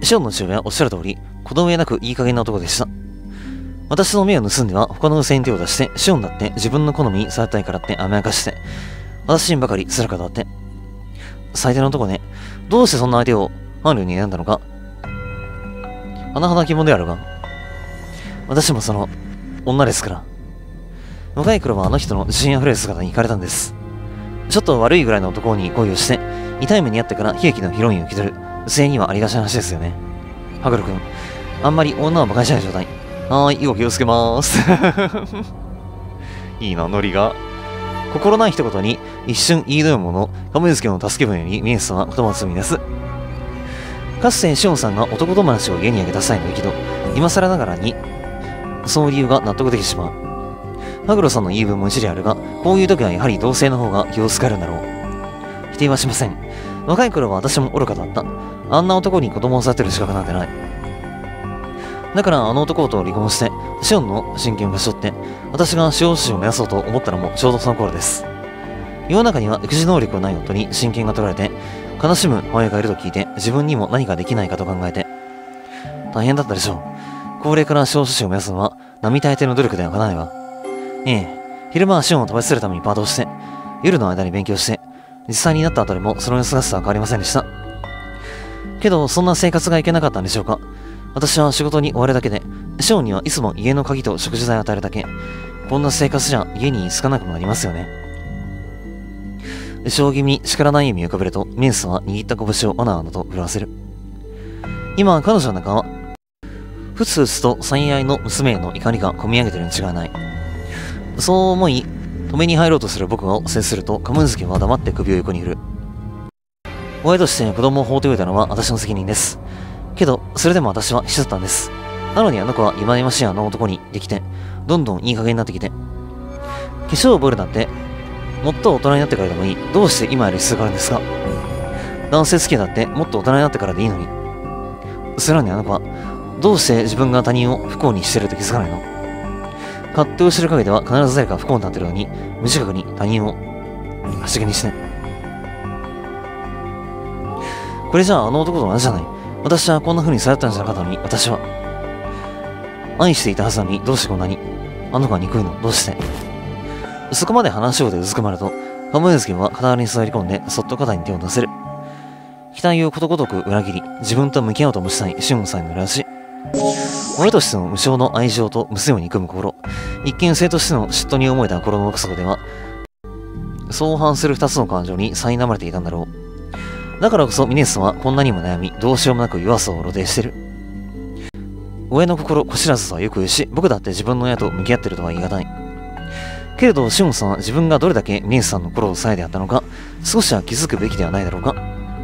シオンの父親はおっしゃる通り、子供やなくいい加減な男でした。私の目を盗んでは他の女性に手を出して、シオンだって自分の好みにされたいからって甘やかして、私にばかり辛かったって。最低の男ね。どうしてそんな相手を伴侶に選んだのか。甚だ疑問であるが、私もその女ですから。若い頃はあの人の自信あふれる姿に惹かれたんです。ちょっと悪いぐらいの男に恋をして、痛い目にあってから悲劇のヒロインを気取る、性にはありがちな話ですよね。ハグル君、あんまり女を馬鹿にしない状態。はーい、以後気をつけまーす。いいな、ノリが。心ない一言に一瞬言いのよもの、カムイズケの助け舟にミネスは言葉を積み出す。かつてシオンさんが男友達を家にあげた際の激怒、今更ながらに、その理由が納得できてしまう。ハグロさんの言い分も一理あるが、こういう時はやはり同性の方が気を使えるんだろう。否定はしません。若い頃は私も愚かだった。あんな男に子供を育てる資格なんてない。だからあの男と離婚して、シオンの親権を勝ち取って、私が司法士を目指そうと思ったのもちょうどその頃です。世の中には育児能力のない夫に親権が取られて、悲しむ母親がいると聞いて、自分にも何かできないかと考えて、大変だったでしょう。高齢から司法士を目指すのは、並大抵の努力ではかなわないわ。ええ、昼間はシオンを食べさせるためにパートをして、夜の間に勉強して、実際になった後でもその姿は変わりませんでした。けど、そんな生活がいけなかったんでしょうか。私は仕事に追われるだけで、シオンにはいつも家の鍵と食事代を与えるだけ。こんな生活じゃ家に着かなくもなりますよね。将棋に叱らない意味を浮かべると、ミネスは握った拳をアナアナと震わせる。今、彼女の中は、ふつふつと最愛の娘への怒りが込み上げてるに違いない。そう思い、止めに入ろうとする僕を接すると、カムンスケは黙って首を横に振る。親として子供を放っておいたのは私の責任です。けど、それでも私は必死だったんです。なのにあの子は忌ましいあの男にできて、どんどんいい加減になってきて。化粧を覚えるなんて、もっと大人になってからでもいい。どうして今より必要があるんですか。男性好きだってもっと大人になってからでいいのに。それなのにあの子は、どうして自分が他人を不幸にしてると気づかないの。葛藤してる陰では必ず誰か不幸になってるのに、無自覚に他人を足毛にして。これじゃああの男と同じじゃない。私はこんな風にされたんじゃなかったのに、私は。愛していたはずなのに、どうしてこんなに。あの子が憎いの、どうして。そこまで話しようでうずくまると、カムイズケは肩に座り込んで、そっと肩に手を乗せる。期待をことごとく裏切り、自分と向き合おうともしないシオンさんの裏足。俺としての無償の愛情と娘を憎む心、一見性としての嫉妬に思えた心の奥底では、相反する二つの感情に苛まれていたんだろう。だからこそミネスはこんなにも悩み、どうしようもなく弱さを露呈してる。親の心こ知らずとはよく言うし、僕だって自分の親と向き合ってるとは言い難い。けれど、シオンさんは自分がどれだけミネスさんの心を抑えであったのか、少しは気づくべきではないだろうか。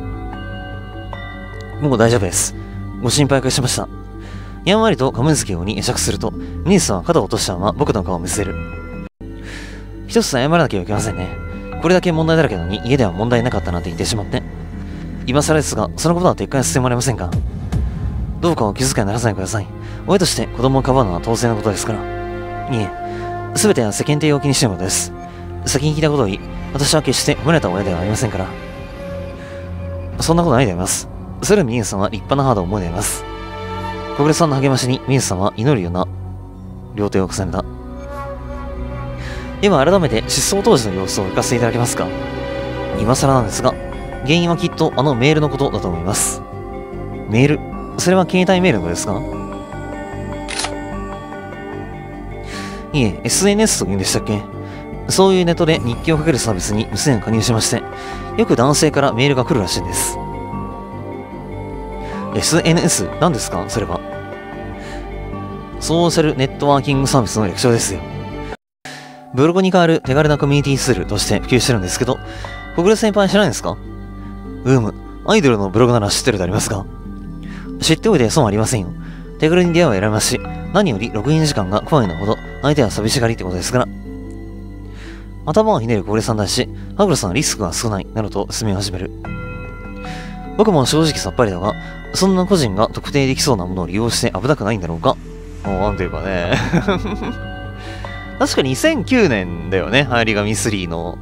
もう大丈夫です。ご心配おかけしました。やんわりとカムイズケに会釈すると、ミネスは肩を落としたまま僕の顔を見せる。一つ謝らなきゃいけませんね。これだけ問題だらけなのに家では問題なかったなんて言ってしまって。今更ですが、そのことは撤回させてもらえませんか。どうかお気遣いならさないでください。親として子供をかばうのは当然のことですから。いえ、すべては世間体を気にしているのです。先に聞いたことを言い、私は決して褒められた親ではありませんから。そんなことないであります。それでもミネスさんは立派な母と思いであります。小暮さんの励ましにミネスさんは祈るような両手を重ねた。では改めて失踪当時の様子を聞かせていただけますか。今更なんですが、原因はきっとあのメールのことだと思います。メール？それは携帯メールのことですか？いえ、SNS というんでしたっけ？そういうネットで日記をかけるサービスに娘が加入しまして、よく男性からメールが来るらしいんです。SNS？ 何ですかそれは。ソーシャルネットワーキングサービスの略称ですよ。ブログに代わる手軽なコミュニティツールとして普及してるんですけど、小暮先輩知らないんですか？アイドルのブログなら知ってるでありますが。知っておいて損はありませんよ。手軽に出会いを選びますし、何よりログイン時間が怖いのほど相手は寂しがりってことですから。頭をひねる小暮さんだし、ハグロさんはリスクが少ない、などと進み始める。僕も正直さっぱりだが、そんな個人が特定できそうなものを利用して危なくないんだろうか。なんていうかね。確かに2009年だよね、流行り紙3の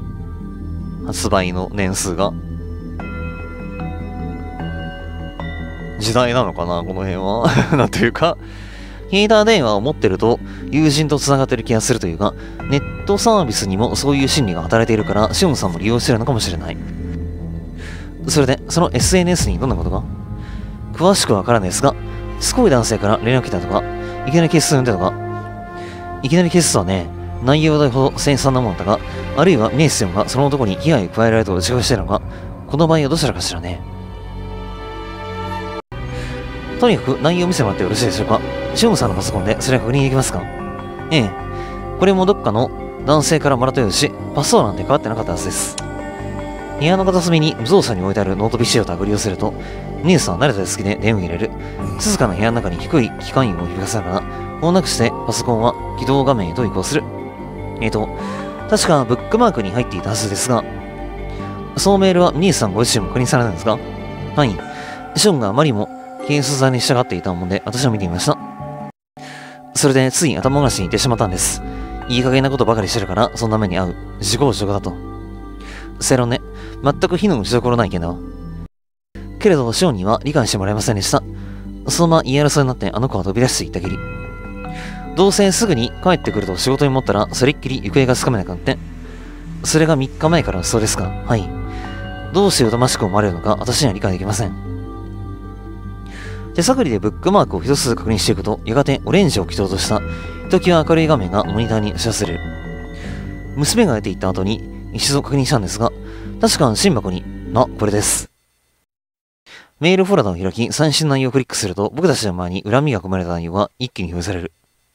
発売の年数が。 時代なのかな、この辺は。なんというか、携帯電話を持ってると友人と繋がってる気がするというか、ネットサービスにもそういう心理が働いているから、シオンさんも利用してるのかもしれない。それで、その SNS にどんなことが詳しくわからないですが、しつこい男性から連絡来たとか、いきなり消すんだとか、いきなり消すとはね、内容だほど繊細なものだが、あるいはミネスヨンがその男に被害を加えられると打ち返しているのが、この場合はどちらかしらね。とにかく内容を見せてもらってよろしいでしょうか。シオンさんのパソコンでそれは確認できますか？ええ。これもどっかの男性からもらったようですし、パスワードなんて変わってなかったはずです。部屋の片隅に無造作に置いてあるノート PC を手繰り寄せると、ミネスは慣れた手つきで電話を入れる。静かな部屋の中に低い機関音を響かせながら、もうなくしてパソコンは起動画面へと移行する。確かブックマークに入っていたはずですが、そのメールはミネスさんご自身も確認されたんですか？はい。シオンがあまりも検出座に従っていたもので、私は見てみました。それで、つい頭ごなしに言ってしまったんです。いい加減なことばかりしてるから、そんな目に遭う。自業自得だと。正論ね。全く火の打ちどころないけど。けれど、シオンには理解してもらえませんでした。そのまま言い争いになってあの子は飛び出していったきり。どうせすぐに帰ってくると仕事に持ったら、それっきり行方がつかめなくなって。それが3日前からのそうですか？はい。どうして疎ましく思われるのか、私には理解できません。手探りでブックマークを一つずつ確認していくと、やがてオレンジを基調とした、ひときわ明るい画面がモニターに知らせる。娘が出て行った後に一度確認したんですが、確か安心箱に、これです。メールフォルダを開き、最新の内容をクリックすると、僕たちの前に恨みが込まれた内容が一気に表示される。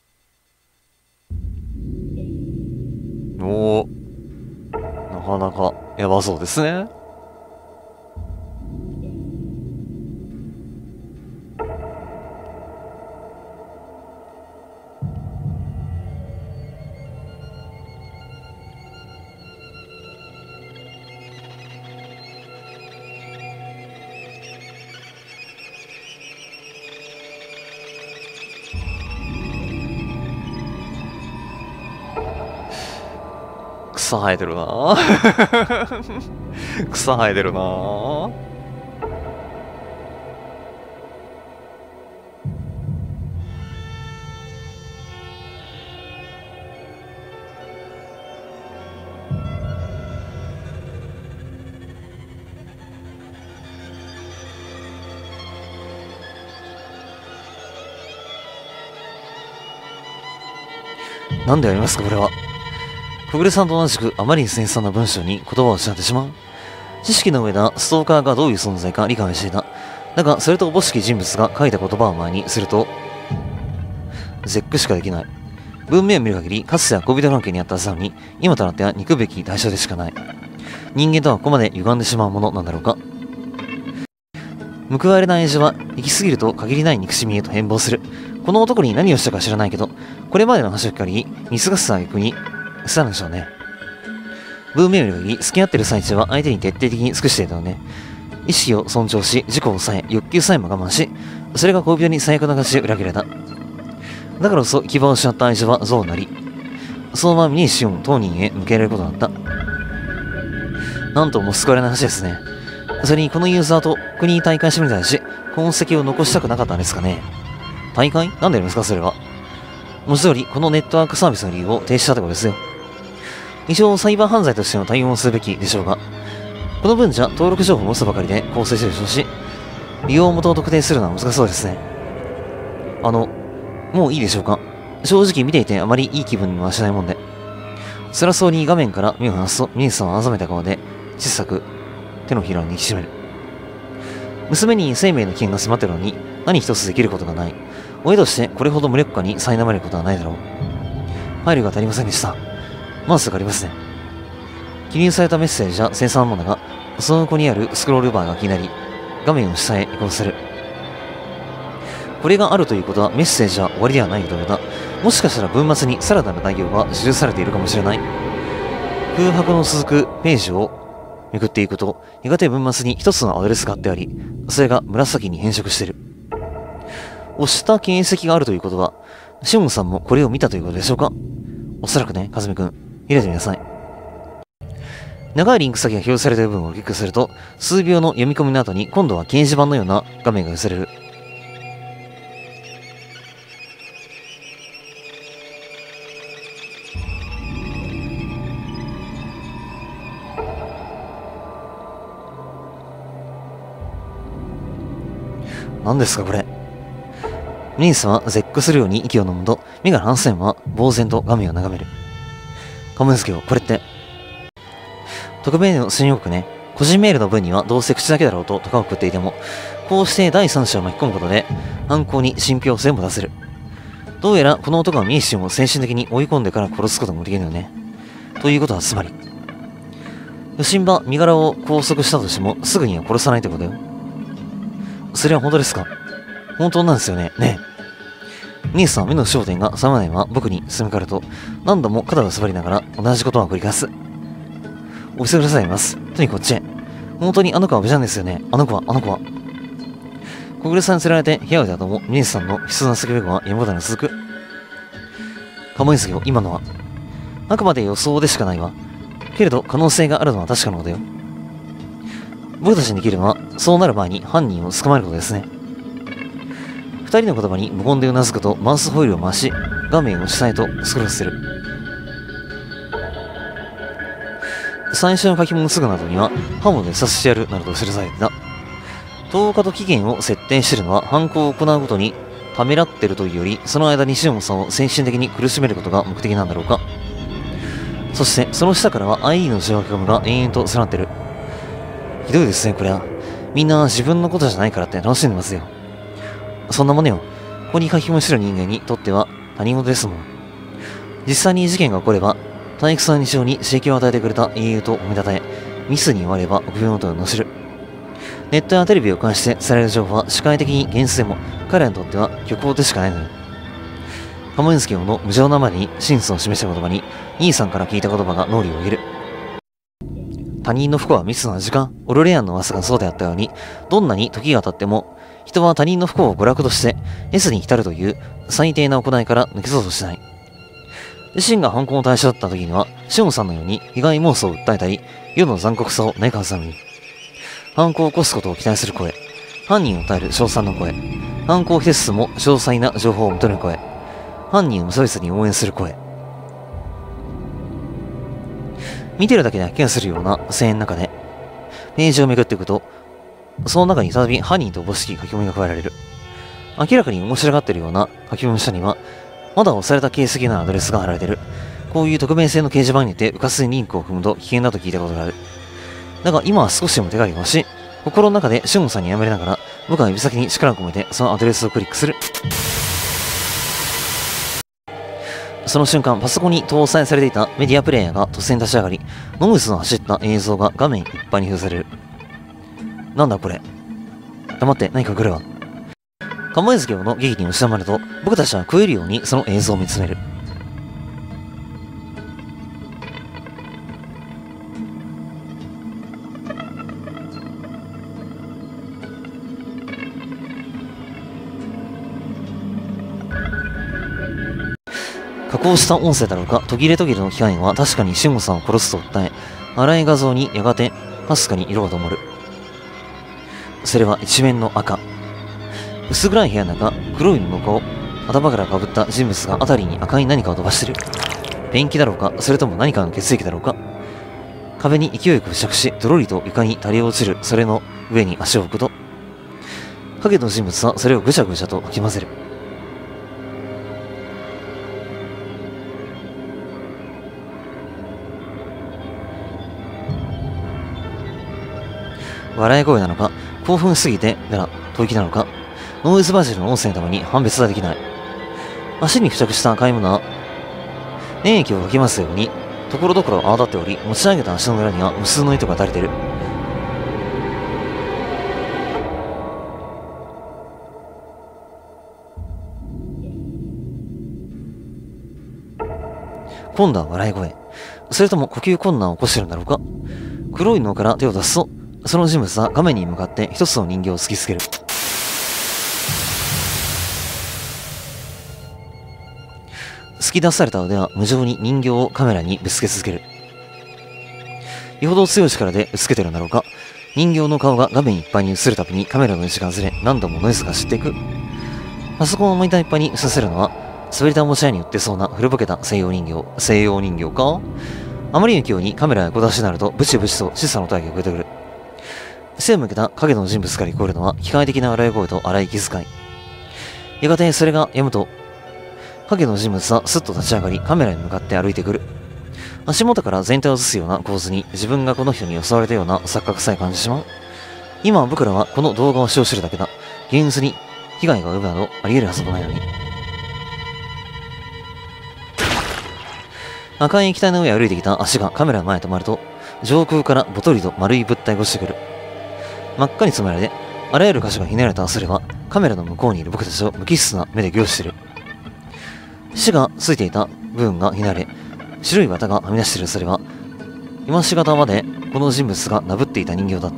おー、なかなかやばそうですね。草生えてるなぁ草生えてるなぁなんでやりますか、これは。小暮さんと同じくあまりに繊細な文章に言葉を失ってしまう。知識の上でストーカーがどういう存在か理解していた。だが、それとおぼしき人物が書いた言葉を前にすると、絶句しかできない。文面を見る限り、かつては恋人関係にあったはずなのに、今となっては憎べき対象でしかない。人間とはここまで歪んでしまうものなんだろうか。報われない愛情は、行き過ぎると限りない憎しみへと変貌する。この男に何をしたか知らないけど、これまでの話を聞かり、見過ごす挙句に、したんでしょうね。文面を見る限り、付き合ってる最中は相手に徹底的に尽くしていたのね。意識を尊重し、自己を抑え、欲求さえも我慢し、それが恋人に最悪な形で裏切られた。だからこそ、牙を失った愛情は像になり、そのままミニシオン当人へ向けられることになった。なんとも救われない話ですね。それにこのユーザーと国に大会してみたいし、痕跡を残したくなかったんですかね。大会なんでやりますか、それは。文字通り、このネットワークサービスの理由を停止したってことですよ。一応、サイバー犯罪としての対応をするべきでしょうが、この分じゃ登録情報を持つばかりで構成しているでしょうし、利用元を特定するのは難しそうですね。もういいでしょうか。正直見ていてあまりいい気分にはしないもんで。辛そうに画面から目を離すと、ミネスさんをあざめた顔で、小さく手のひらを握りしめる。娘に生命の危険が迫っているのに、何一つできることがない。親としてこれほど無力化に苛まれることはないだろう。配慮が足りませんでした。まずすぐありますね。記入されたメッセージは繊細なものだが、その横にあるスクロールバーが気になり、画面を下へ移行する。これがあるということはメッセージは終わりではないということだ。もしかしたら文末にさらなる内容が記されているかもしれない。空白の続くページをめくっていくと、やがて文末に一つのアドレスがあってあり、それが紫に変色している。押した形跡があるということは、シオンさんもこれを見たということでしょうか。おそらくね、カズミ君、開いてみなさい。長いリンク先が表示された部分をクリックすると、数秒の読み込みの後に今度は掲示板のような画面が寄せられる。 何ですかこれ。ミニスは絶句するように息を飲むと、目が離せんは呆然と画面を眺める。カムイスケよ、これって。匿名の新予告ね。個人メールの文にはどうせ口だけだろうとかを送っていても、こうして第三者を巻き込むことで、犯行に信憑性も出せる。どうやらこの男はミニシンを精神的に追い込んでから殺すこともできるよね。ということはつまり、余震は身柄を拘束したとしても、すぐには殺さないってことよ。それは本当ですか？本当なんですよね。ねえ。兄さん、目の焦点が冷めないまま僕に進めかかると、何度も肩を縛りながら同じことを繰り返す。お急ぎくださいます。とにかくこっちへ。本当にあの子は無事なんですよね。あの子は。小暮さんに連れられて部屋を出た後も、ミネスさんの悲痛な叫び声は山形に続く。カモイスケを今のは、あくまで予想でしかないわ。けれど可能性があるのは確かなのだよ。僕たちにできるのは、そうなる前に犯人を捕まえることですね。二人の言葉に無言でうなずくと、マウスホイールを回し、画面を下へとスクロールする。最初の書き物すぐなどには、刃物で刺してやるなどと記されていた。10日と期限を設定しているのは、犯行を行うごとにためらっているというより、その間にシオンさんを精神的に苦しめることが目的なんだろうか。そして、その下からは IE の条約が延々と連なってる。ひどいですね、これは。みんな自分のことじゃないからって楽しんでますよ。そんなものよ。ここに書き込みしてる人間にとっては他人事ですもん。実際に事件が起これば、体育さん日常に刺激を与えてくれた英雄と褒めたたえ、ミスに終われば臆病とのしる。ネットやテレビを介してされる情報は視界的に現実でも、彼らにとっては虚構でしかないのよ。カモインスキーの無情なまでに真相を示した言葉に、兄さんから聞いた言葉が脳裏を上げる。他人の不幸はミスの味か？オルレアンの噂がそうであったように、どんなに時が経っても、人は他人の不幸を娯楽として、S に浸るという最低な行いから抜けそうとしない。自身が犯行の対象だった時には、シオンさんのように被害妄想を訴えたり、世の残酷さを嘆くはずなのに。犯行を起こすことを期待する声、犯人を訴える称賛の声、犯行を否定しつつも詳細な情報を求める声、犯人を無差別に応援する声。見てるだけで気がするような声援の中で、ページをめくっていくと、その中に再び犯人とおぼしき書き込みが加えられる。明らかに面白がっているような書き込みの下には、まだ押された形跡のアドレスが貼られている。こういう匿名性の掲示板にてうかつにリンクを踏むと危険だと聞いたことがある。だが今は少しでも手がかりが欲しい。心の中でシオンさんにやめれながら、僕は指先に力を込めてそのアドレスをクリックする。その瞬間、パソコンに搭載されていたメディアプレイヤーが突然立ち上がり、ノムスの走った映像が画面いっぱいに表示される。なんだこれ。黙って何か来るわ。カモエズゲオの劇に押し黙ると、僕たちは食えるようにその映像を見つめる。加工した音声だろうか、途切れ途切れの機械は確かにシモンさんを殺すと訴え、荒い画像にやがてかすかに色が灯る。それは一面の赤。薄暗い部屋の中、黒い布を頭からかぶった人物が辺りに赤い何かを飛ばしてる。ペンキだろうか、それとも何かの血液だろうか。壁に勢いよく付着し、ドロリと床に垂れ落ちる、それの上に足を置くと、影の人物はそれをぐちゃぐちゃとかき混ぜる。笑い声なのか、興奮しすぎてなら吐息なのか、ノイズバジルの音声のために判別はできない。足に付着した赤いものは、粘液をかき回すように、ところどころ泡立っており、持ち上げた足の裏には無数の糸が垂れている。今度は笑い声。それとも呼吸困難を起こしているんだろうか。黒いのから手を出すと、その人物は画面に向かって一つの人形を突きつける。突き出された腕は無情に人形をカメラにぶつけ続ける。よほど強い力でぶつけてるんだろうか。人形の顔が画面いっぱいに映るたびにカメラの位置がずれ、何度もノイズが散っていく。パソコンのモニターいっぱいに映させるのは、滑りた持ち合いによってそうな古ぼけた西洋人形か。あまりの勢いにカメラが小出しになるとブチブチと小さな音が聞こえてくる。 背を向けた影の人物から聞こえるのは機械的な笑い声と荒い気遣い。やがてそれが止むと、影の人物はすっと立ち上がりカメラに向かって歩いてくる。足元から全体を映すような構図に自分がこの人に襲われたような錯覚さえ感じてしまう。今僕らはこの動画を使用してるだけだ。現実に被害が及ぶなどあり得るはずもないのに。赤い液体の上を歩いてきた足がカメラの前に止まると、上空からぼとりと丸い物体が落ちてくる。真っ赤に染められ、あらゆる箇所がひねられたそれは、カメラの向こうにいる僕たちを無機質な目で凝視している。死がついていた部分がひねられ、白い綿がはみ出しているそれは、今しがたまでこの人物がなぶっていた人形だった。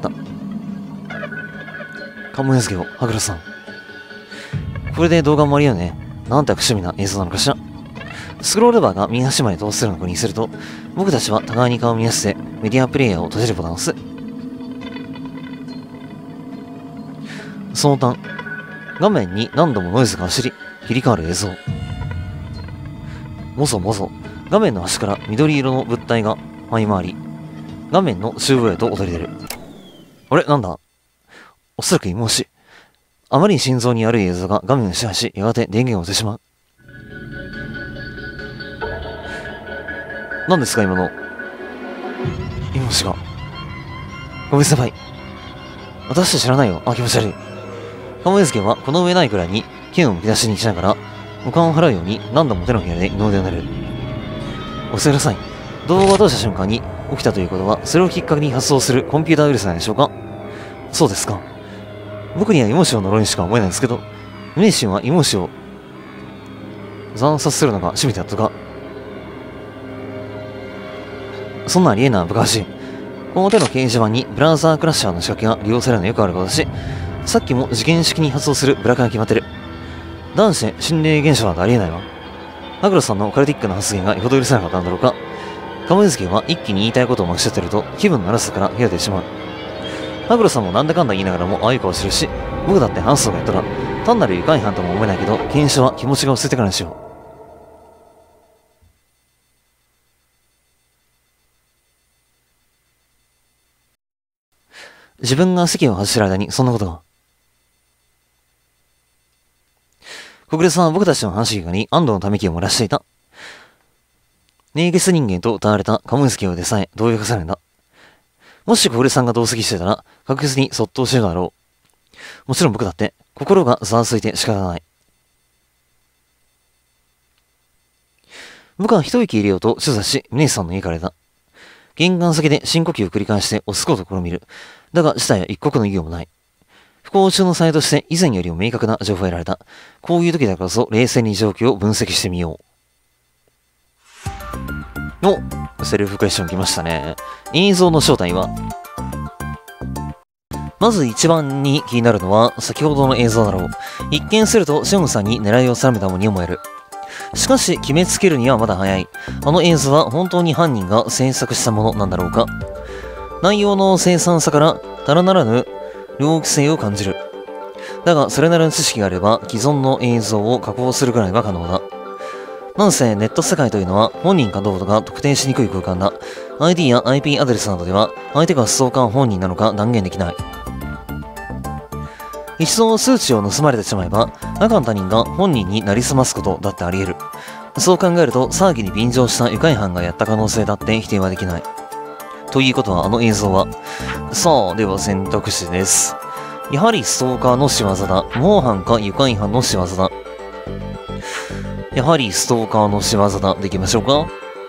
カモエズゲオ、ハグラさん。これで動画も終わりよね。なんて悪趣味な映像なのかしら。スクロールバーが右端まで通せるのを確認すると、僕たちは互いに顔を見合わせてメディアプレイヤーを閉じるボタンを押す。その端、画面に何度もノイズが走り、切り替わる映像。もぞもぞ、画面の端から緑色の物体が舞い回り、画面の中央へと踊り出る。あれなんだ、おそらく芋虫。あまりに心臓に悪い映像が画面を支配し、やがて電源を落ちてしまう。何ですか今の。芋虫が。ごめん先輩。私たち知らないよ。あ、気持ち悪い。カモエズケはこの上ないくらいに剣をむき出しにしながら、お金を払うように何度も手のひらで二の腕を撫でる。おせください。動画を通した瞬間に起きたということは、それをきっかけに発送するコンピューターウイルスなんでしょうか。そうですか。僕には芋虫を呪いにしか思えないんですけど、名神は芋虫を惨殺するのが趣味だったか。そんなありえない部下し、表の掲示板にブラウザークラッシャーの仕掛けが利用されるのよくあることだし、さっきも事件式に発動するブラカが決まってる。男子で心霊現象なんてありえないわ。ハグロさんのカルティックな発言がよほど許せなかったんだろうか。カモエズケは一気に言いたいことをまくしちゃってると気分の荒さから部屋出てしまう。ハグロさんもなんだかんだ言いながらもああいう顔してるし、僕だってハンスとかやったら単なる愉快犯とも思えないけど、検証は気持ちが落ち着いてからにしよう。自分が席を外してる間にそんなことが。小暮さんは僕たちの話しに安堵のため息を漏らしていた。ネイゲス人間と歌われたカモエズケオでさえ動揺されるんだ。もし小暮さんが同席してたら確実にそっとしてるだろう。もちろん僕だって心がざわついて仕方ない。僕は一息入れようと主査し、姉さんの家から出た。玄関先で深呼吸を繰り返して押すことを試みる。だが事態は一刻の意義もない。不幸中の幸いとして以前よりも明確な情報を得られた。こういう時だからこそ冷静に状況を分析してみよう。お、セルフクエスチョン来ましたね。映像の正体は、まず一番に気になるのは先ほどの映像だろう。一見するとシオンさんに狙いを定めたものに思える。しかし決めつけるにはまだ早い。あの映像は本当に犯人が制作したものなんだろうか。内容の凄惨さからただならぬ猟奇性を感じる。だがそれなりの知識があれば既存の映像を加工するくらいは可能だ。なんせネット世界というのは本人かどうかが特定しにくい空間だ。ID や IP アドレスなどでは相手がストーカー本人なのか断言できない。一度数値を盗まれてしまえば赤の他人が本人になりすますことだってあり得る。そう考えると騒ぎに便乗した愉快犯がやった可能性だって否定はできない。ということはあの映像は、さあでは選択肢です。やはりストーカーの仕業だ。模倣犯か愉快犯の仕業だ。やはりストーカーの仕業だ。でいきましょうか。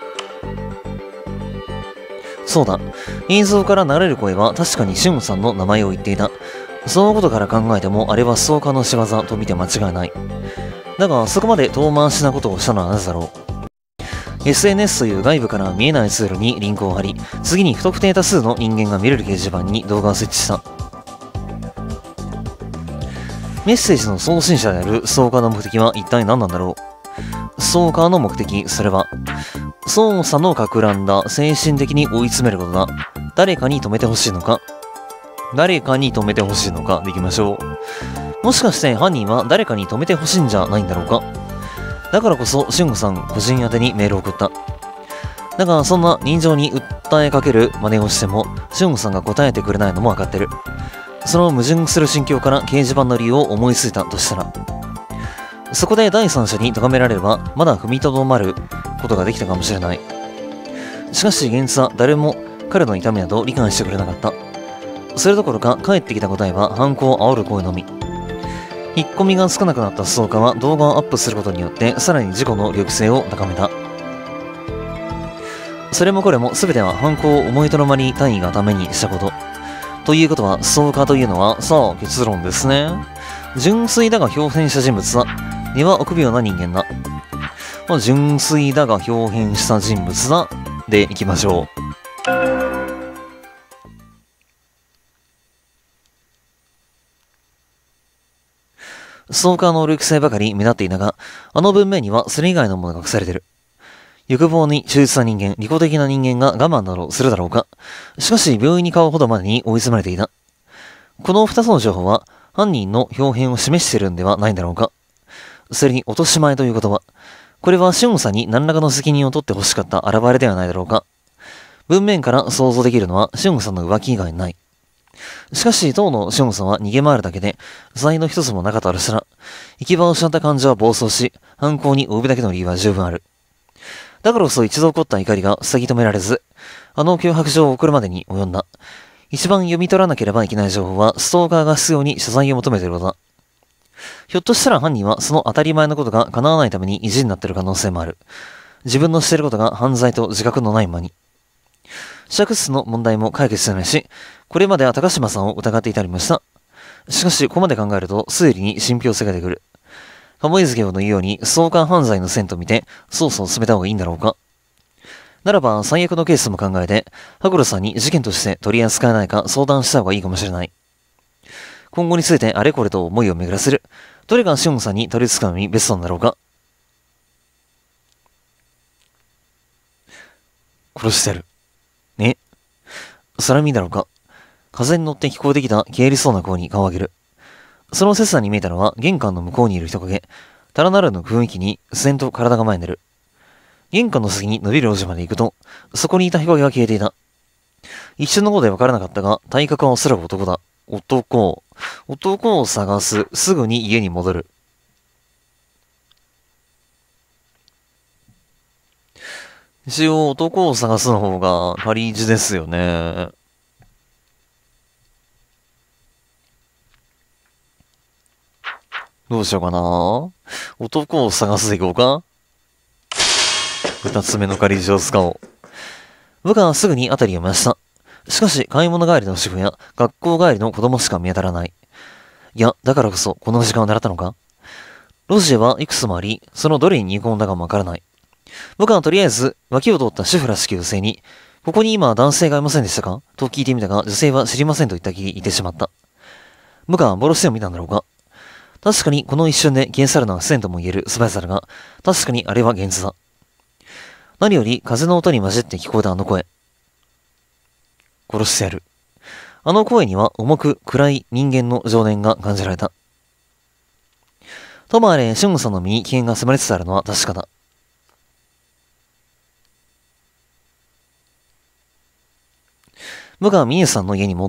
そうだ。映像から流れる声は確かにシオンさんの名前を言っていた。そのことから考えてもあれはストーカーの仕業と見て間違いない。だがそこまで遠回しなことをしたのはなぜだろう。SNS という外部から見えないツールにリンクを貼り、次に不特定多数の人間が見れる掲示板に動画を設置した。メッセージの送信者であるストーカーの目的は一体何なんだろう。ストーカーの目的、それは、操作の企んだ精神的に追い詰めることだ。誰かに止めてほしいのか。誰かに止めてほしいのかでいきましょう。もしかして犯人は誰かに止めてほしいんじゃないんだろうか。だからこそ、シオンさん個人宛てにメールを送った。 だが、そんな人情に訴えかける真似をしても、シオンさんが答えてくれないのもわかってる。その矛盾する心境から掲示板の理由を思いついたとしたら、そこで第三者に咎められれば、まだ踏みとどまることができたかもしれない。しかし現実は誰も彼の痛みなど理解してくれなかった。それどころか返ってきた答えは反抗を煽る声のみ。引っ込みがつかなくなったストーカーは動画をアップすることによってさらに事故の力性を高めた。それもこれも全ては犯行を思いとどまり単位がためにしたこと。ということは、ストーカーというのは、さあ結論ですね。純粋だが表変した人物だ。根は臆病な人間だ。純粋だが表変した人物だ。でいきましょう。ストーカーの力性ばかり目立っていたが、あの文面にはそれ以外のものが隠されている。欲望に忠実な人間、利己的な人間が我慢などするだろうか。しかし、病院に買うほどまでに追い詰まれていた。この二つの情報は、犯人の表現を示しているんではないんだろうか。それに、落とし前という言葉。これは、シオンさんに何らかの責任を取って欲しかった現れではないだろうか。文面から想像できるのは、シオンさんの浮気以外ない。しかし、当のシオンさんは逃げ回るだけで、才の一つもなかったとしたら、行き場を失った患者は暴走し、犯行に及ぶだけの理由は十分ある。だからこそ一度起こった怒りが塞ぎ止められず、あの脅迫状を送るまでに及んだ。一番読み取らなければいけない情報は、ストーカーが必要に謝罪を求めていることだ。ひょっとしたら犯人はその当たり前のことが叶わないために意地になっている可能性もある。自分のしていることが犯罪と自覚のないままに。試着室の問題も解決してないし、これまでは高島さんを疑っていたりもした。しかし、ここまで考えると、推理に信憑性が出てくる。鴨井助の言うように、ストーカー犯罪の線と見て、捜査を進めた方がいいんだろうか。ならば、最悪のケースも考えて、羽黒さんに事件として取り扱えないか相談した方がいいかもしれない。今後についてあれこれと思いを巡らせる。どれがシオンさんに取り付くのにベストなんだろうか。殺してやる。ね。それは見だろうか。風に乗って聞こえてきた消えりそうな声に顔を上げる。その切断に見えたのは玄関の向こうにいる人影。ただならぬ雰囲気に自然と体が前に出る。玄関の先に伸びる路地まで行くと、そこにいた人影が消えていた。一瞬のことで分からなかったが、体格はおそらく男だ。男を探す。すぐに家に戻る。一応男を探すの方が仮字ですよね。どうしようかな。男を探すでいこうか。二つ目の仮字を使おう。部下はすぐに辺りを見ました。しかし、買い物帰りの主婦や学校帰りの子供しか見当たらない。いや、だからこそこの時間を狙ったのか。路地ではいくつもあり、そのどれに逃げ込んだかもわからない。部下はとりあえず、脇を通った主婦らしき女性に、ここに今男性がいませんでしたかと聞いてみたが、女性は知りませんと言ったきり言ってしまった。部下はボロしてを見たんだろうか。確かにこの一瞬で消え去るのは不戦とも言える素早さだが、確かにあれは現実だ。何より風の音に混じって聞こえたあの声。殺してやる。あの声には重く暗い人間の情念が感じられた。ともあれ、シュンさんの身に危険が迫りつつあるのは確かだ。部下はミネさんの家に戻った。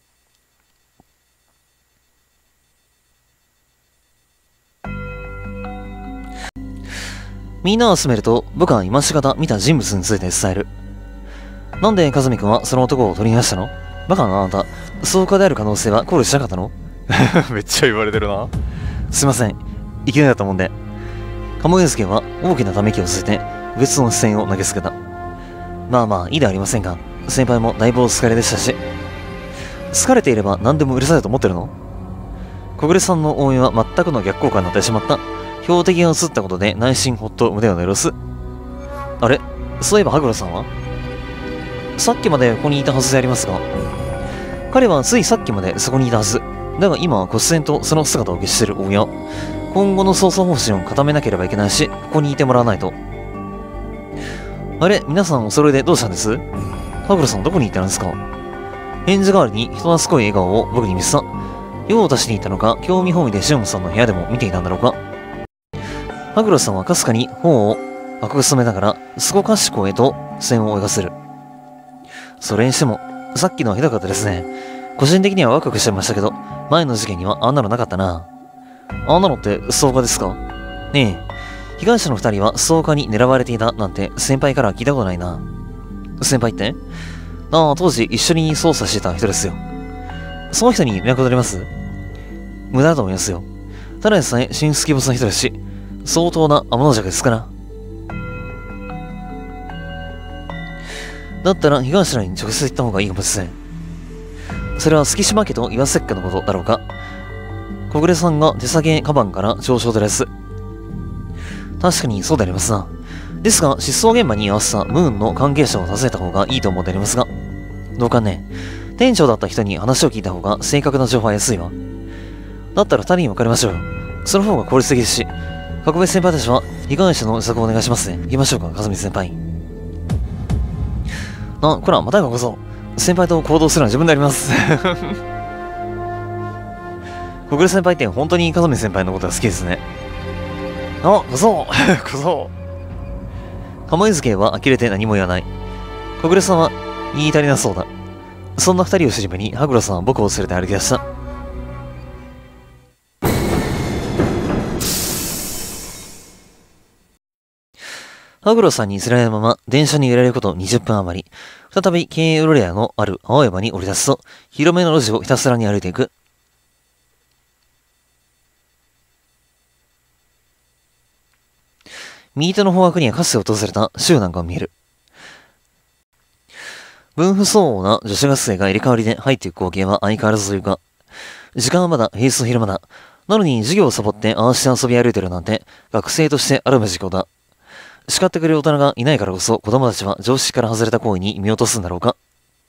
みんなを集めると、部下は今しがた見た人物について伝える。なんで、カズミ君はその男を取り逃がしたの？バカなあなた、ストーカーである可能性は考慮しなかったの？めっちゃ言われてるな。すいません。いきなりだったもんで。鴨井助は大きなため息をついて、別の視線を投げつけた。まあまあ、いいではありませんが、先輩もだいぶお疲れでしたし。疲れていれば何でも許されると思ってるの？小暮さんの応援は全くの逆効果になってしまった。標的が映ったことで内心ほっと胸を濡らす。あれ？そういえば羽黒さんは？さっきまでここにいたはずでありますが。彼はついさっきまでそこにいたはず。だが今は忽然とその姿を消している。おや。今後の捜査方針を固めなければいけないし、ここにいてもらわないと。あれ？皆さんお揃いでどうしたんです？羽黒さんどこに行ったんですか？返事代わりに人懐っこい笑顔を僕に見せた。用を足しに行ったのか、興味本位でシオンさんの部屋でも見ていたんだろうか。羽黒さんはかすかに頬を赤く染めながら、すごかしこへと線を泳がせる。それにしても、さっきのはひどかったですね。個人的にはワクワクしてましたけど、前の事件にはあんなのなかったな。あんなのってストーカーですか？ねえ、被害者の二人はストーカーに狙われていたなんて先輩から聞いたことないな。先輩って？ああ、当時一緒に捜査してた人ですよ。その人に連絡取れます？無駄だと思いますよ。ただでさえ神出鬼没な人ですし、相当な天の弱ですから。だったら被害者に直接言った方がいいかもしれん。それは月島家と岩瀬家のことだろうか。小暮さんが手提げカバンから上昇です。確かにそうでありますな。ですが、失踪現場に合わせたムーンの関係者を訪ねた方がいいと思ってありますが、どうかね。店長だった人に話を聞いた方が正確な情報は安いわ。だったら二人に分かりましょうよ。その方が効率的ですし、角部先輩たちは被害者の自宅をお願いしますね。行きましょうか、かずみ先輩。こら、また今こそ、先輩と行動するのは自分であります。小暮先輩って本当にかずみ先輩のことが好きですね。小僧小僧釜湯助は呆れて何も言わない。小暮さんは言い足りなそうだ。そんな二人を尻目に、羽黒さんは僕を連れて歩き出した。羽黒さんに連れられたまま、電車に揺られること20分余り、再び経営ロレアのある青山に降り出すと、広めの路地をひたすらに歩いていく。右手の方角にはかつて訪れた州なんかが見える。分不相応な女子学生が入れ替わりで入っていく光景は相変わらずというか、時間はまだ平日の昼間だ。なのに授業をサボってああして遊び歩いてるなんて、学生としてあるべきことだ。叱ってくれる大人がいないからこそ子供たちは常識から外れた行為に見落とすんだろうか。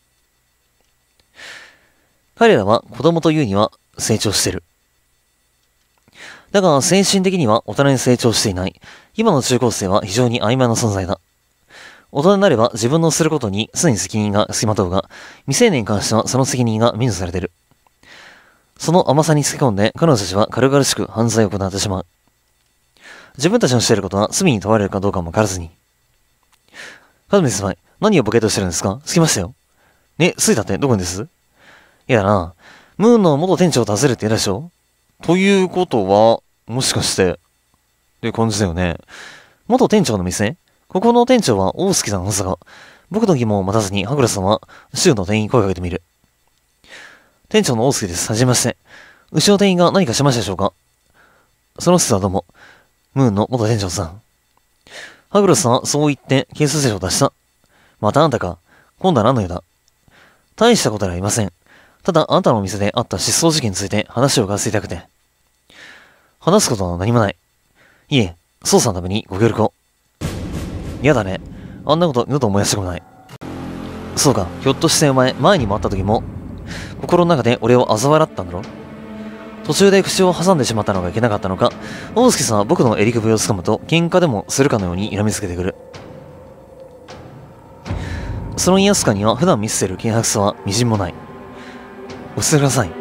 彼らは子供というには成長してる。だが精神的には大人に成長していない。今の中高生は非常に曖昧な存在だ。大人になれば自分のすることに常に責任が付きまとうが、未成年に関してはその責任が免除されている。その甘さにつけ込んで彼女たちは軽々しく犯罪を行ってしまう。自分たちのしていることは罪に問われるかどうかもわからずに。カズミ先輩、何をボケとしてるんですか？着きましたよ。スイだってどこにです？いやな、ムーンの元店長を訪ねるって言うでしょ？ということは、もしかして、って感じだよね。元店長の店？ここの店長は大月さんのはずが、僕の疑問を待たずに、ハグラさんは、州の店員に声をかけてみる。店長の大月です。はじめまして。牛の店員が何かしましたでしょうか？その説はどうも。ムーンの元店長さん。ハグラさんはそう言って警察署を出した。またあんたか。今度は何の用だ？大したことではありません。ただあんたのお店であった失踪事件について話を伺わせていたくて。話すことは何もない。いえ、捜査のためにご協力を。嫌だね。あんなこと二度と思い出したくもない。そうか、ひょっとしてお前、前にも会った時も、心の中で俺を嘲笑ったんだろ？途中で口を挟んでしまったのがいけなかったのか、大月さんは僕の襟首を掴むと、喧嘩でもするかのように睨みつけてくる。その言いやすかには普段見せてる軽薄さは微塵もない。お捨てください。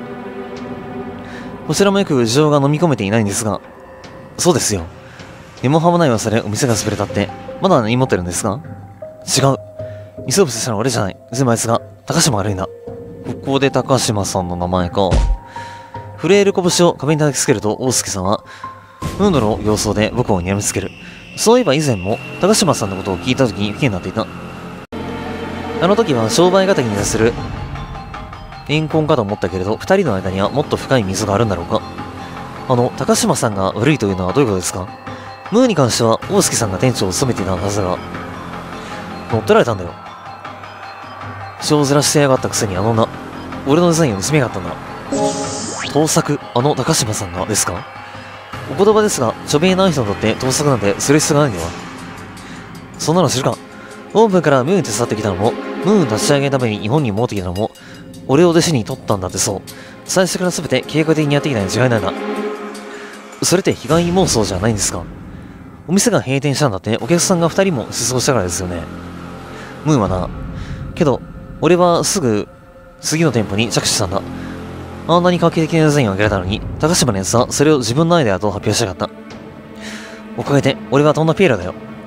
こちらもよく事情が飲み込めていないんですが、そうですよ。根も葉もない噂でお店が潰れたって、まだ何持ってるんですか？違う。店を伏せしたのは俺じゃない。全部あいつが、高島が悪いんだ。ここで高島さんの名前か。震える拳を壁に叩きつけると大月さんは、ムードの様相で僕を睨みつける。そういえば以前も高島さんのことを聞いた時に不敬になっていた。あの時は商売敵に対する怨恨かと思ったけれど、二人の間にはもっと深い溝があるんだろうか。高島さんが悪いというのはどういうことですか？ムーに関しては大月さんが店長を務めていたはずだが、乗っ取られたんだよ。性ずらしてやがったくせにあの女、俺のデザインを盗みやがったんだ。盗作、高島さんがですか？お言葉ですが、著名な人にとって盗作なんてする必要がないんだよ。そんなの知るか。オープンからムーン手伝ってきたのも、ムーン立ち上げるために日本に戻ってきたのも、俺を弟子に取ったんだってそう。最初から全て計画的にやってきたに違いないんだ。それって被害妄想じゃないんですか？お店が閉店したんだってお客さんが2人も失踪したからですよね。ムーンはな。けど、俺はすぐ次の店舗に着手したんだ。あんなに画期的なデザインをあげられたのに、高島のやつはそれを自分のアイデアと発表したかった。おかげで俺はとんだピエロだよ。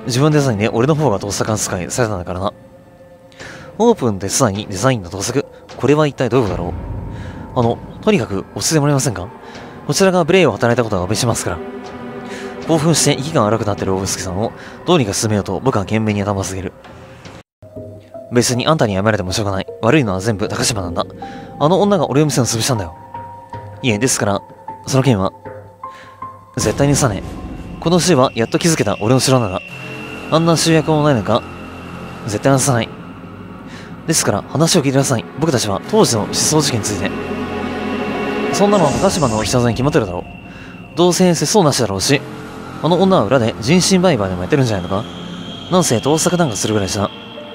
自分デザインで俺の方が盗作扱いされたんだからな。オープンデザイン、デザインの盗作。これは一体どういうことだろう。とにかく落ち着いてもらえませんか？こちらが無礼を働いたことはお詫びしますから。興奮して息が荒くなってる大杉さんをどうにか進めようと僕は懸命に頭を下げる。別にあんたに謝られてもしょうがない。悪いのは全部高島なんだ。あの女が俺を店を潰したんだよ。いえ、ですから、その件は、絶対にさねえ。この州はやっと気づけた俺の城なら、あんな集約もないのか、絶対なさない。ですから話を聞いてください。僕たちは当時の失踪事件について。そんなのは高島の人に決まってるだろう。どうせ節操なしだろうし、あの女は裏で人身売買でもやってるんじゃないのか。なんせ盗作なんかするぐらいさ。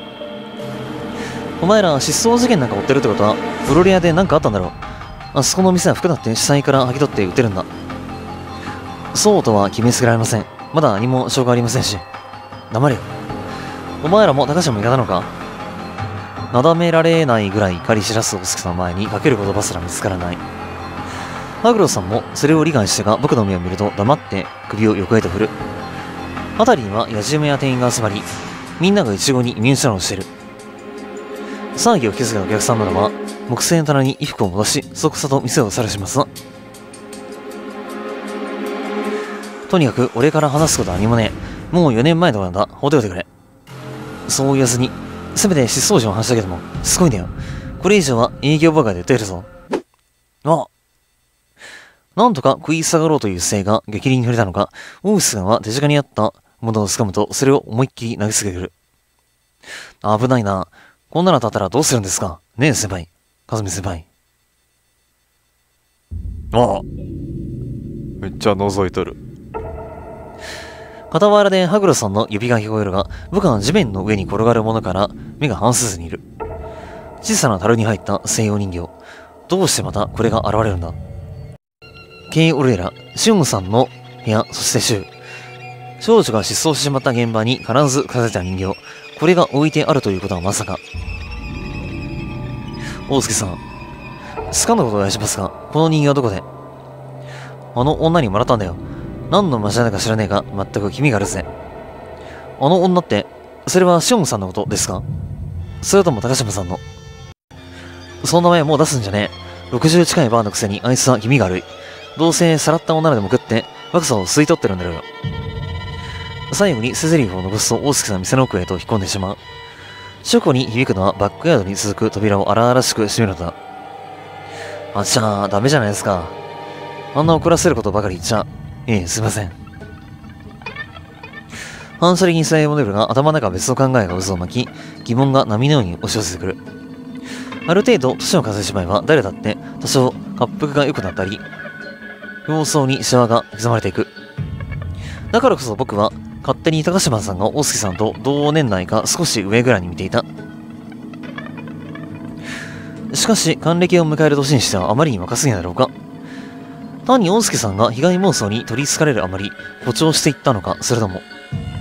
お前ら失踪事件なんか追ってるってことは、フロリアで何かあったんだろう。あそこの店は服だって死体から剥ぎ取って売ってるんだ。そうとは決めつけられません。まだ何も証拠ありませんし。黙れよ。お前らも高島味方なのか？なだめられないぐらい怒り知らすお月さんの前にかける言葉すら見つからない。ハグロさんもそれを理解してが僕の目を見ると黙って首を横へと振る。辺りにはやじ馬や店員が集まり、みんながイチゴに身内などをしている。騒ぎを気づいたお客さんならば、木製の棚に衣服を戻し、そくさと店を去るします。とにかく俺から話すことは何もねえ。もう4年前とかなんだ。ほどいてくれ。そう言わずに、せめて失踪時の話だけでも、すごいんだよ。これ以上は営業妨害で訴えるぞ。あ、なんとか食い下がろうという姿勢が激励に触れたのか、オウスガンは手近にあったものを掴むと、それを思いっきり投げつけてくる。危ないな。こんなの当たったらどうするんですか？ねえ、先輩。かずみ先輩。ああ。めっちゃ覗いとる。傍らでハグロさんの指が聞こえるが、僕は地面の上に転がるものから目が離せずにいる。小さな樽に入った西洋人形。どうしてまたこれが現れるんだ？ケイ・オルエラ、シオンさんの部屋、そしてシュウ。少女が失踪してしまった現場に必ず飾られた人形。これが置いてあるということはまさか。大介さん、つかんだことをお願いしますが、この人形はどこで？あの女にもらったんだよ。何の間違いだか知らねえが、全く気味があるぜ。あの女って、それはシオンさんのことですか？それとも高島さんの？そんな前もう出すんじゃねえ。60近いバーのくせにあいつは気味が悪い。どうせさらった女でも食って、若さを吸い取ってるんだろうよ。最後にセゼリフを残すと大介さんの店の奥へと引っ込んでしまう。書庫に響くのはバックヤードに続く扉を荒々しく閉めるのだ。あっちゃー、ダメじゃないですか。あんな怒らせることばかり言っちゃ。すいません。反射的に伝え戻るが頭の中は別の考えが渦を巻き、疑問が波のように押し寄せてくる。ある程度、年を重ねてしまえば誰だって多少滑腹が良くなったり、様相にシワが刻まれていく。だからこそ僕は勝手に高島さんが大介さんと同年代か少し上ぐらいに見ていた。しかし、還暦を迎える年にしてはあまりに若すぎないだろうか。単に大介さんが被害妄想に取り憑かれるあまり誇張していったのか、それとも。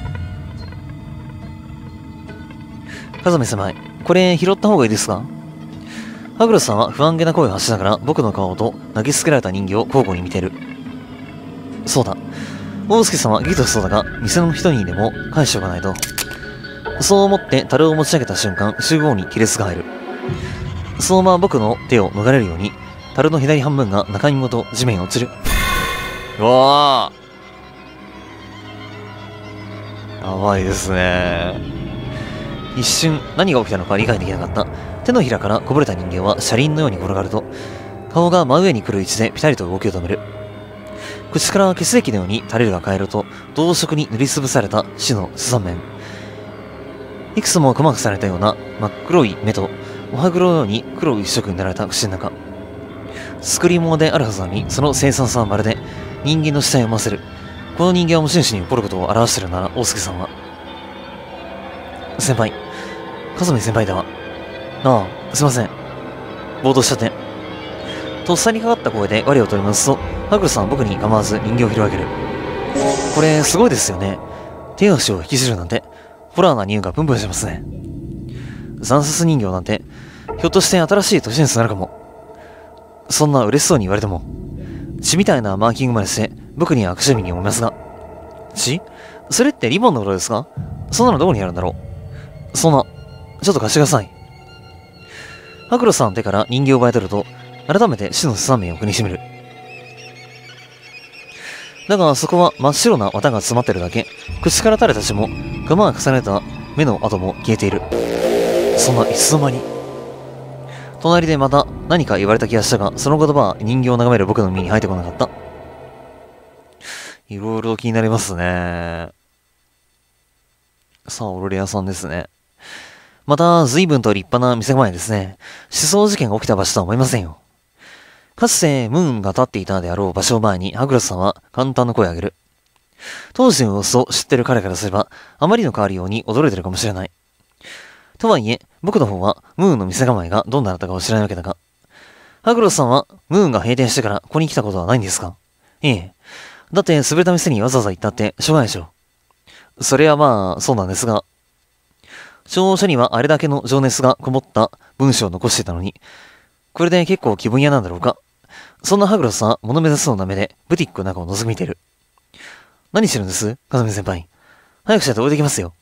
風見先輩、これ拾った方がいいですか？ハグロさんは不安げな声を発しながら僕の顔と投げつけられた人形を交互に見てる。そうだ。大介さんはギフトしそうだが、店の人にでも返しておかないと。そう思って樽を持ち上げた瞬間、中央に亀裂が入る。そのまま僕の手を逃れるように、樽の左半分が中身ごと地面に落ちる。うわー。やばいですね。一瞬何が起きたのか理解できなかった。手のひらからこぼれた人形は車輪のように転がると、顔が真上に来る位置でピタリと動きを止める。口から血液のように垂れるが変えると、同色に塗りつぶされた死のスザン面。いくつも細くされたような真っ黒い目と、お歯黒のように黒一色になられた口の中。作り物であるはずなのに、その生産さはまるで人間の死体を読ませる。この人間は持ち主に怒ることを表しているなら、大介さんは。先輩。風見先輩だわ。ああ、すいません。暴動しちゃって。とっさにかかった声で我を取り戻すと、ハグルさんは僕に構わず人形を広げる。これ、すごいですよね。手足を引きずるなんて、ホラーな匂いがプンプンしますね。惨殺人形なんて、ひょっとして新しい都市伝説になるかも。そんな嬉しそうに言われても、血みたいなマーキングまでして、僕には悪趣味に思いますが。血？それってリボンのことですか？ そんなのどこにあるんだろう。そんな、ちょっと貸してください。ハクロスさんの手から人形を奪い取ると、改めて死の3面を国にしめる。だが、そこは真っ白な綿が詰まってるだけ。口から垂れた血も、ガマが重ねた目の跡も消えている。そんないつの間に。隣でまた何か言われた気がしたが、その言葉は人形を眺める僕の耳に入ってこなかった。いろいろ気になりますね。さあ、オルレアさんですね。また、随分と立派な店構えですね。失踪事件が起きた場所とは思いませんよ。かつてムーンが立っていたであろう場所を前に、ハグラスさんは簡単な声を上げる。当時の様子を知ってる彼からすれば、あまりの変わるように驚いてるかもしれない。とはいえ、僕の方はムーンの店構えがどんなだったかを知らないわけだが、ハグラスさんはムーンが閉店してからここに来たことはないんですか？ええ。だって、潰れた店にわざわざ行ったって、しょうがないでしょ。それはまあ、そうなんですが、調書にはあれだけの情熱がこもった文章を残していたのに、これで結構気分屋なんだろうか。そんなハグラスさんは物目指そうな目でブティックの中を覗き見てる。何してるんですカズミ先輩。早くしないと置いてきますよ。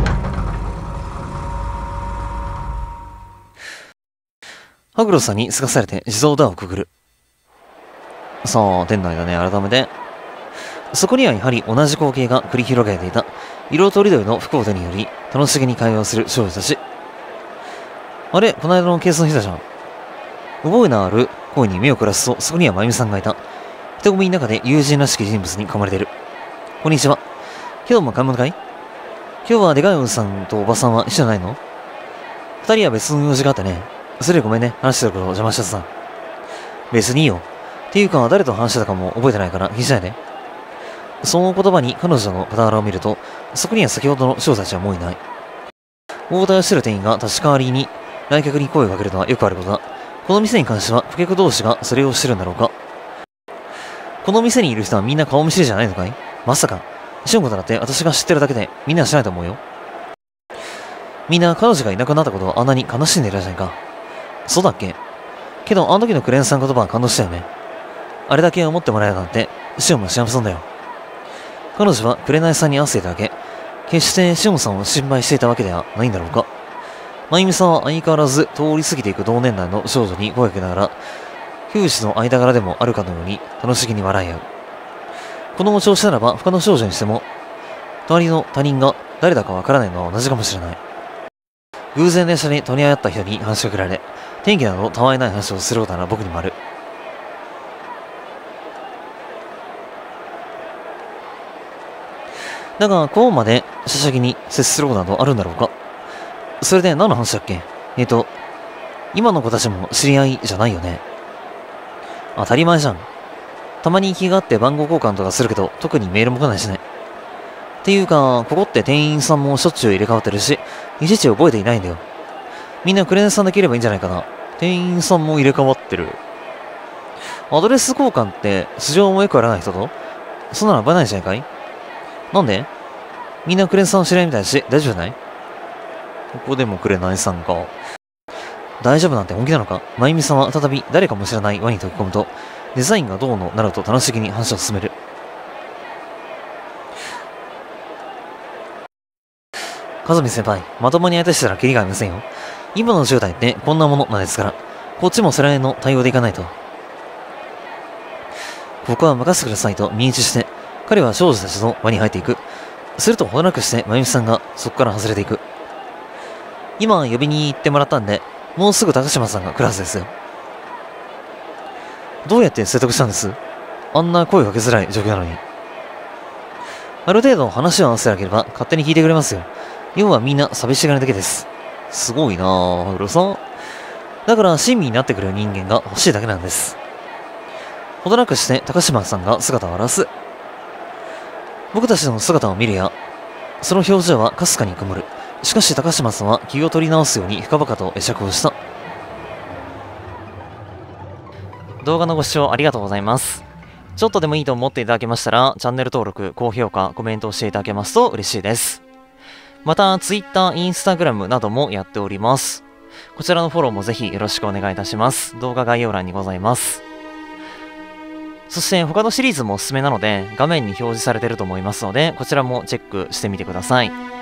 ハグラスさんにすかされて自動ドアをくぐる。さあ、店内だね、改めて。そこにはやはり同じ光景が繰り広げられていた。色とりどりの服を手により、楽しげに会話をする少女たち。あれ、この間のケースの日だじゃん。覚えのある声に目を凝らすと、そこにはまゆみさんがいた。人混みの中で友人らしき人物に囲まれている。こんにちは。今日も買い物かい？今日はでかいおじさんとおばさんは一緒じゃないの？二人は別の用事があってね。それでごめんね。話してることを邪魔しちゃってさ。別にいいよ。っていうか、誰と話してたかも覚えてないから気にしないで。その言葉に彼女の傍らを見ると、そこには先ほどの少女たちはもういない。大台をしてる店員が立ち代わりに来客に声をかけるのはよくあることだ。この店に関しては顧客同士がそれをしてるんだろうか。この店にいる人はみんな顔見知りじゃないのかい？まさか。シオンコだって私が知ってるだけでみんなは知らないと思うよ。みんな彼女がいなくなったことをあんなに悲しんでいるじゃないか。そうだっけ？けどあの時のクレーンさん言葉は感動したよね。あれだけ思ってもらえるなんて、シオンも幸せなんだよ。彼女は紅さんに合わせていただけ、決してシオンさんを心配していたわけではないんだろうか。まゆみさんは相変わらず通り過ぎていく同年代の少女に声をかけながら、風刺の間柄でもあるかのように楽しげに笑い合う。この調子ならば他の少女にしても、隣の他人が誰だかわからないのは同じかもしれない。偶然電車に取り合った人に話しかけられ、天気などたわいない話をすることなら僕にもある。だが、こうまでしゃしゃぎに接することなどあるんだろうか。それで何の話だっけ？今の子たちも知り合いじゃないよね。当たり前じゃん。たまに気があって番号交換とかするけど、特にメールも来ないしね。っていうか、ここって店員さんもしょっちゅう入れ替わってるし、いちいち覚えていないんだよ。みんなクレーンさんできればいいんじゃないかな。店員さんも入れ替わってる。アドレス交換って素性もよくわからない人と？そんなの危ないじゃないかい？なんで？みんなクレーンさんの知り合いみたいだし、大丈夫じゃない？ここでもクレナイさんか。大丈夫なんて本気なのか？まゆみさんは再び誰かも知らない輪に溶け込むと、デザインがどうのなると楽しげに話を進める。かずみ先輩、まともに相手したらキリがありませんよ。今の10代ってこんなものなんですから、こっちもそれなりの対応でいかないと。ここは任せてくださいと見打ちして、彼は少女たちと輪に入っていく。するとほどなくしてまゆみさんがそこから外れていく。今呼びに行ってもらったんで、もうすぐ高島さんが来るはずですよ。どうやって説得したんです？あんな声かけづらい状況なのに。ある程度話を合わせなければ勝手に聞いてくれますよ。要はみんな寂しがりだけです。すごいなぁ、ハグロさん。だから親身になってくれる人間が欲しいだけなんです。ほどなくして高島さんが姿を現す。僕たちの姿を見るや、その表情はかすかに曇る。しかし高島さんは気を取り直すように深々と会釈をした。動画のご視聴ありがとうございます。ちょっとでもいいと思っていただけましたら、チャンネル登録、高評価、コメントをしていただけますと嬉しいです。また、Twitter、Instagram などもやっております。こちらのフォローもぜひよろしくお願いいたします。動画概要欄にございます。そして他のシリーズもおすすめなので、画面に表示されていると思いますので、こちらもチェックしてみてください。